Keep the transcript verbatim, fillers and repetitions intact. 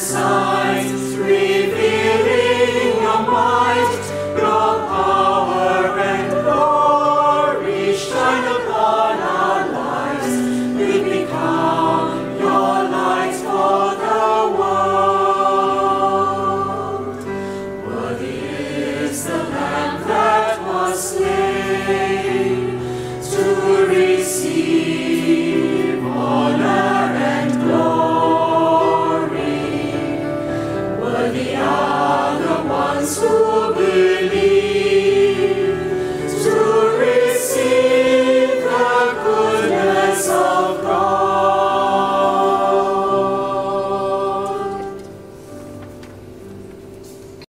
signs, revealing your might, your power and glory shine upon our lives. We become your lights for the world. Worthy is the Lamb that was slain to receive honor and glory. Worthy are the ones who believe.